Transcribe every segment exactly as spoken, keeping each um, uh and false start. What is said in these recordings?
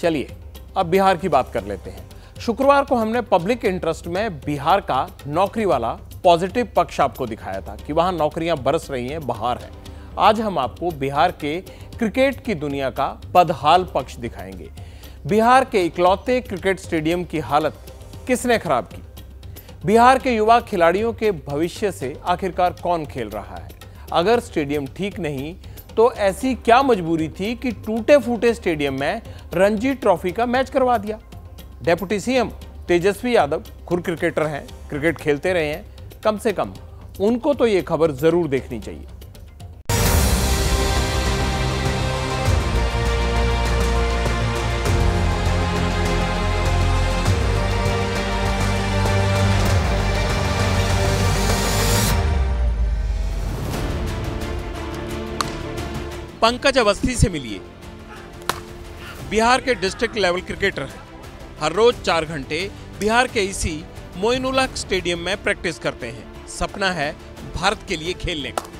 चलिए अब बिहार की बात कर लेते हैं। शुक्रवार को हमने पब्लिक इंटरेस्ट में बिहार का नौकरी वाला पॉजिटिव पक्ष आपको दिखाया था कि वहां नौकरियां बरस रही हैं, बहार है। आज हम आपको बिहार के क्रिकेट की दुनिया का बदहाल पक्ष दिखाएंगे। बिहार के इकलौते क्रिकेट स्टेडियम की हालत किसने खराब की? बिहार के युवा खिलाड़ियों के भविष्य से आखिरकार कौन खेल रहा है? अगर स्टेडियम ठीक नहीं तो ऐसी क्या मजबूरी थी कि टूटे फूटे स्टेडियम में रणजी ट्रॉफी का मैच करवा दिया? डेप्यूटी सीएम तेजस्वी यादव खुद क्रिकेटर हैं, क्रिकेट खेलते रहे हैं, कम से कम उनको तो ये खबर जरूर देखनी चाहिए। पंकज अवस्थी से मिलिए। बिहार के डिस्ट्रिक्ट लेवल क्रिकेटर हैं। हर रोज चार घंटे बिहार के इसी मोइनुल हक स्टेडियम में प्रैक्टिस करते हैं। सपना है भारत के लिए खेलने का।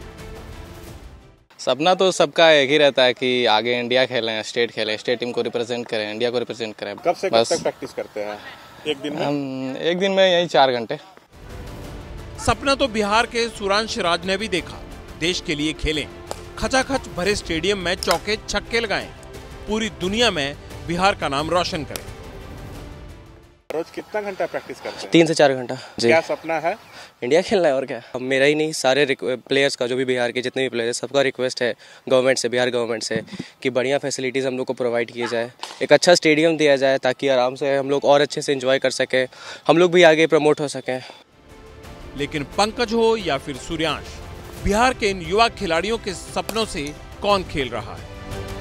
सपना तो सबका एक ही रहता है कि आगे इंडिया खेलें, स्टेट खेलें, स्टेट टीम को रिप्रेजेंट करें, इंडिया को रिप्रेजेंट करें। कब से कब तक प्रैक्टिस करते हैं एक दिन में? हम एक दिन में यही चार घंटे। सपना तो बिहार के सुरांश राज ने भी देखा। देश के लिए खेलें, खचाखच भरे स्टेडियम में चौके छक्के लगाएं, पूरी दुनिया में बिहार का नाम रोशन करें। रोज कितना घंटा प्रैक्टिस करते हैं? तीन से चार घंटा। क्या सपना है? इंडिया खेलना है और क्या। अब मेरा ही नहीं, सारे प्लेयर्स का, जो भी बिहार के जितने भी प्लेयर हैं, सबका रिक्वेस्ट है गवर्नमेंट से, बिहार गवर्नमेंट से, कि बढ़िया फैसिलिटीज़ हम लोग को प्रोवाइड किए जाए, एक अच्छा स्टेडियम दिया जाए ताकि आराम से हम लोग और अच्छे से एंजॉय कर सकें, हम लोग भी आगे प्रमोट हो सकें। लेकिन पंकज हो या फिर सूर्यांश, बिहार के इन युवा खिलाड़ियों के सपनों से कौन खेल रहा है?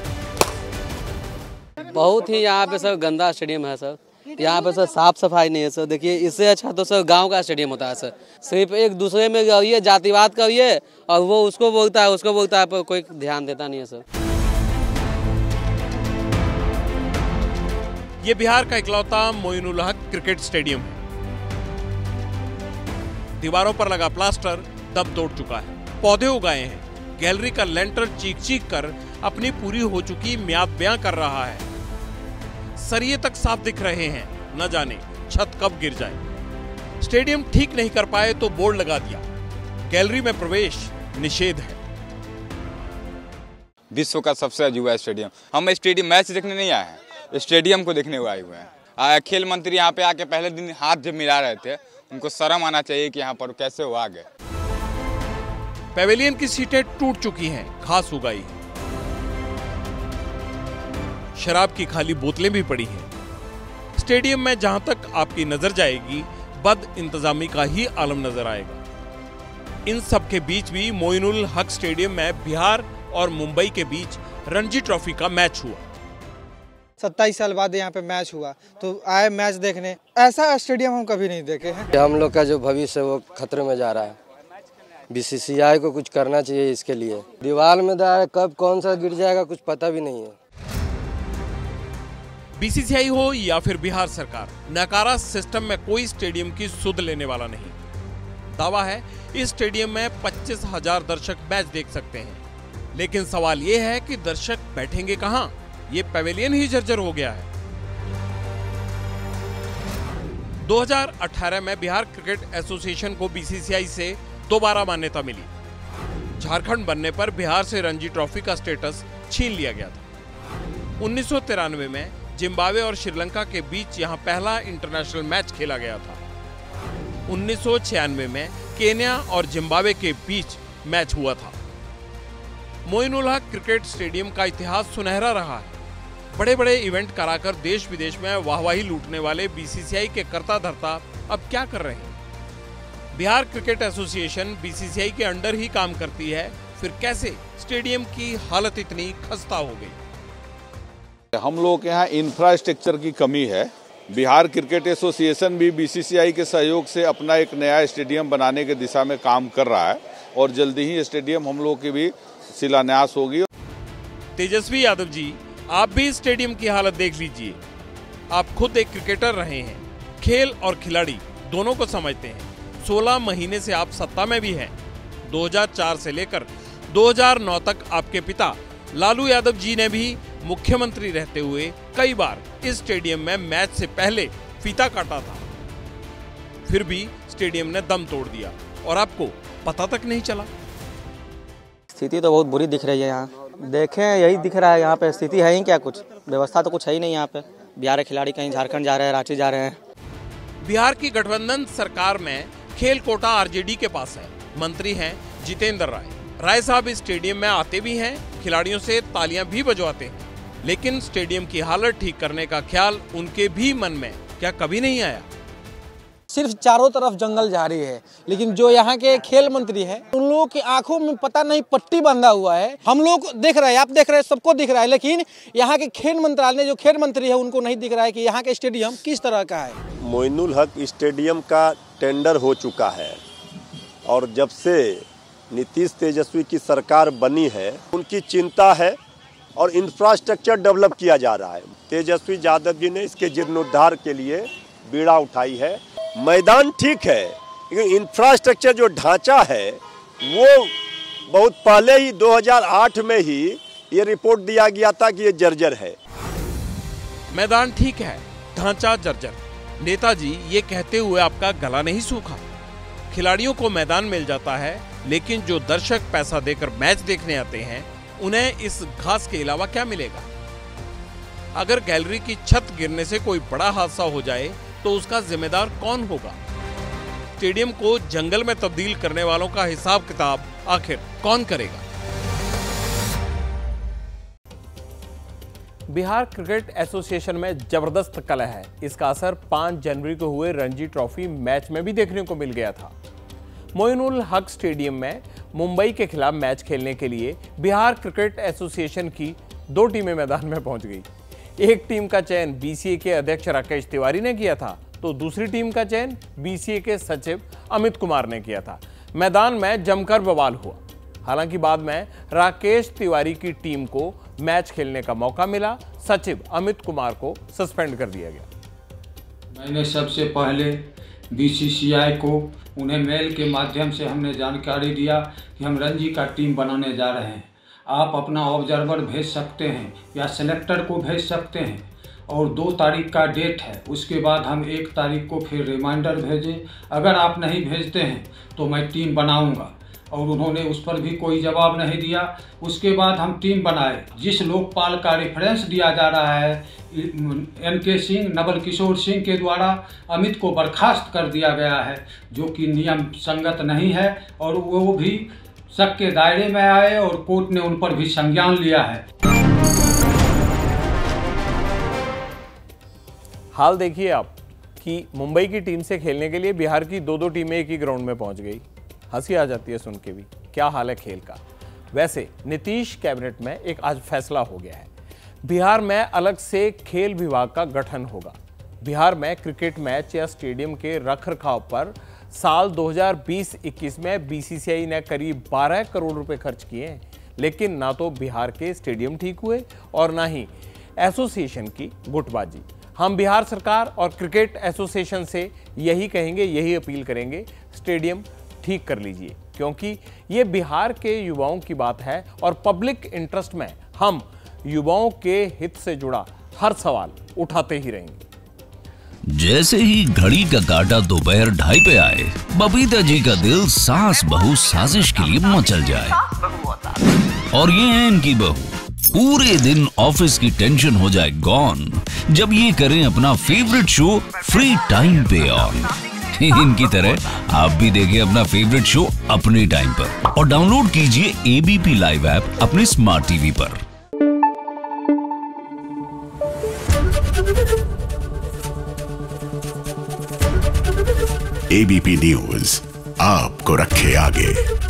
बहुत ही यहाँ पे सर गंदा स्टेडियम है सर। यहाँ पे सर साफ सफाई नहीं है सर। देखिए, इससे अच्छा तो सर गांव का स्टेडियम होता है सर। सिर्फ एक दूसरे में करिए, जातिवाद करिए, और वो उसको बोलता है, उसको बोलता है, पर कोई ध्यान देता नहीं है सर। ये बिहार का इकलौता मोइनुल हक क्रिकेट स्टेडियम है। दीवारों पर लगा प्लास्टर दब तोड़ चुका है, पौधे उगाए हैं, गैलरी का लेंटर चीख चीख कर अपनी पूरी हो चुकी म्याद बयां कर रहा है। सरिये तक साफ दिख रहे हैं, न जाने छत कब गिर जाए। स्टेडियम ठीक नहीं कर पाए तो बोर्ड लगा दिया, गैलरी में प्रवेश निषेध है। विश्व का सबसे युवा स्टेडियम। हम स्टेडियम मैच देखने नहीं आए हैं, स्टेडियम को देखने आए हुए हैं। खेल मंत्री यहाँ पे आके पहले दिन हाथ जब मिला रहे थे, उनको शर्म आना चाहिए कि यहाँ पर कैसे वो आ गए। पेवेलियन की सीटें टूट चुकी हैं, घास उगाई है, शराब की खाली बोतलें भी पड़ी हैं। स्टेडियम में जहां तक आपकी नजर जाएगी, बद इंतजामी का ही आलम नजर आएगा। इन सब के बीच भी मोइनुल हक स्टेडियम में बिहार और मुंबई के बीच रणजी ट्रॉफी का मैच हुआ। सत्ताईस साल बाद यहाँ पे मैच हुआ तो आए मैच देखने। ऐसा स्टेडियम हम कभी नहीं देखे हैं। हम लोग का जो भविष्य है वो खतरे में जा रहा है। बीसीसीआई को कुछ करना चाहिए इसके लिए। दीवार में दार कब कौन सा गिर जाएगा कुछ पता भी नहीं है। बीसीसीआई हो या फिर बिहार सरकार, नकारा सिस्टम में कोई स्टेडियम की सुध लेने वाला नहीं। दावा है इस स्टेडियम में पच्चीस हजार दर्शक मैच देख सकते हैं, लेकिन सवाल यह है कि दर्शक बैठेंगे कहां? ये पेवेलियन ही जर्जर हो गया है। दो हज़ार अठारह में बिहार क्रिकेट एसोसिएशन को बीसीसीआई से दोबारा मान्यता मिली। झारखंड बनने पर बिहार से रणजी ट्रॉफी का स्टेटस छीन लिया गया था। उन्नीस सौ तिरानवे में जिम्बाब्वे और श्रीलंका के बीच यहां पहला इंटरनेशनल मैच खेला गया था। उन्नीस सौ छियानवे में केन्या और जिम्बाब्वे के बीच मैच हुआ था। मोइनुल हक क्रिकेट स्टेडियम का इतिहास सुनहरा रहा है। बड़े बड़े इवेंट कराकर देश विदेश में वाहवाही लूटने वाले बीसीसीआई के कर्ता धर्ता अब क्या कर रहे हैं? बिहार क्रिकेट एसोसिएशन बीसीसीआई के अंडर ही काम करती है, फिर कैसे स्टेडियम की हालत इतनी खस्ता हो गई? हम लोग के यहाँ इंफ्रास्ट्रक्चर की कमी है। बिहार क्रिकेट एसोसिएशन भी बीसीसीआई के सहयोग से अपना एक नया स्टेडियम बनाने के दिशा में काम कर रहा है और जल्दी ही स्टेडियम हम लोग की भी शिलान्यास होगी। तेजस्वी यादव जी, आप भी स्टेडियम की हालत देख लीजिए। आप खुद एक क्रिकेटर रहे हैं, खेल और खिलाड़ी दोनों को समझते हैं। सोलह महीने से आप सत्ता में भी हैं। दो हज़ार चार से लेकर दो हज़ार नौ तक आपके पिता लालू यादव जी ने भी मुख्यमंत्री रहते हुए कई बार इस स्टेडियम में मैच से पहले फीता काटा था, फिर भी स्टेडियम ने दम तोड़ दिया और आपको पता तक नहीं चला। स्थिति तो बहुत बुरी दिख रही है यहाँ, देखें यही दिख रहा है। यहाँ पे स्थिति है ही क्या, कुछ व्यवस्था तो कुछ है ही नहीं यहाँ पे। बिहार के खिलाड़ी कहीं झारखंड जा रहे हैं, रांची जा रहे हैं। बिहार की गठबंधन सरकार में खेल कोटा आरजेडी के पास है। मंत्री हैं जितेंद्र राय। राय साहब इस स्टेडियम में आते भी हैं, खिलाड़ियों से तालियां भी बजवाते हैं, लेकिन स्टेडियम की हालत ठीक करने का ख्याल उनके भी मन में क्या कभी नहीं आया? सिर्फ चारों तरफ जंगल जारी है, लेकिन जो यहाँ के खेल मंत्री हैं उन लोगों की आंखों में पता नहीं पट्टी बंधा हुआ है। हम लोग देख रहे हैं, आप देख रहे हैं, सबको दिख रहा है, लेकिन यहाँ के खेल मंत्रालय जो खेल मंत्री है उनको नहीं दिख रहा है कि यहाँ के स्टेडियम किस तरह का है। मोइनुल हक स्टेडियम का टेंडर हो चुका है और जब से नीतीश तेजस्वी की सरकार बनी है उनकी चिंता है और इंफ्रास्ट्रक्चर डेवलप किया जा रहा है। तेजस्वी यादव जी ने इसके जीर्णोद्धार के लिए बीड़ा उठाई है। मैदान ठीक है, लेकिन इंफ्रास्ट्रक्चर जो ढांचा है वो बहुत पहले ही दो हज़ार आठ में ही ये रिपोर्ट दिया गया था कि ये जर्जर है। मैदान ठीक है, ढांचा जर्जर। नेताजी ये कहते हुए आपका गला नहीं सूखा। खिलाड़ियों को मैदान मिल जाता है, लेकिन जो दर्शक पैसा देकर मैच देखने आते हैं उन्हें इस घास के अलावा क्या मिलेगा? अगर गैलरी की छत गिरने से कोई बड़ा हादसा हो जाए तो उसका जिम्मेदार कौन होगा? स्टेडियम को जंगल में तब्दील करने वालों का हिसाब किताब आखिर कौन करेगा? बिहार क्रिकेट एसोसिएशन में जबरदस्त कलह है। इसका असर पाँच जनवरी को हुए रणजी ट्रॉफी मैच में भी देखने को मिल गया था। मोइनुल हक स्टेडियम में मुंबई के खिलाफ मैच खेलने के लिए बिहार क्रिकेट एसोसिएशन की दो टीमें मैदान में पहुंच गई। एक टीम का चयन बीसीए के अध्यक्ष राकेश तिवारी ने किया था, तो दूसरी टीम का चयन बीसीए के सचिव अमित कुमार ने किया था। मैदान में जमकर बवाल हुआ। हालांकि बाद में राकेश तिवारी की टीम को मैच खेलने का मौका मिला, सचिव अमित कुमार को सस्पेंड कर दिया गया। मैंने सबसे पहले बीसीसीआई को उन्हें मेल के माध्यम से हमने जानकारी दिया कि हम रणजी का टीम बनाने जा रहे हैं। आप अपना ऑब्जर्वर भेज सकते हैं या सेलेक्टर को भेज सकते हैं, और दो तारीख का डेट है। उसके बाद हम एक तारीख को फिर रिमाइंडर भेजें। अगर आप नहीं भेजते हैं तो मैं टीम बनाऊंगा, और उन्होंने उस पर भी कोई जवाब नहीं दिया। उसके बाद हम टीम बनाए। जिस लोकपाल का रेफरेंस दिया जा रहा है एन के सिंह, नवल किशोर सिंह के द्वारा अमित को बर्खास्त कर दिया गया है, जो कि नियम संगत नहीं है, और वो भी शक के दायरे में आए और कोर्ट ने उन पर भी संज्ञान लिया है। हाल देखिए आप कि मुंबई की टीम से खेलने के लिए बिहार की दो दो टीमें एक ही ग्राउंड में पहुंच गई। हंसी आ जाती है सुन के भी, क्या हाल है खेल का। वैसे नीतीश कैबिनेट में एक आज फैसला हो गया है। बिहार में अलग से खेल विभाग का गठन होगा। बिहार में क्रिकेट मैच या स्टेडियम के रखरखाव पर साल दो हज़ार बीस इक्कीस में बीसीसीआई ने करीब बारह करोड़ रुपए खर्च किए, लेकिन ना तो बिहार के स्टेडियम ठीक हुए और ना ही एसोसिएशन की गुटबाजी। हम बिहार सरकार और क्रिकेट एसोसिएशन से यही कहेंगे, यही अपील करेंगे, स्टेडियम ठीक कर लीजिए, क्योंकि ये बिहार के युवाओं की बात है और पब्लिक इंटरेस्ट में हम युवाओं के हित से जुड़ा हर सवाल उठाते ही रहेंगे। जैसे ही घड़ी का काटा दोपहर ढाई पे आए, बबीता जी का दिल सास बहू साजिश के लिए मचल जाए। और ये है इनकी बहू, पूरे दिन ऑफिस की टेंशन हो जाए गॉन जब ये करें अपना फेवरेट शो फ्री टाइम पे ऑन। इनकी तरह आप भी देखें अपना फेवरेट शो अपने टाइम पर और डाउनलोड कीजिए एबीपी लाइव ऐप अपने स्मार्ट टीवी पर। एबीपी न्यूज आपको रखे आगे।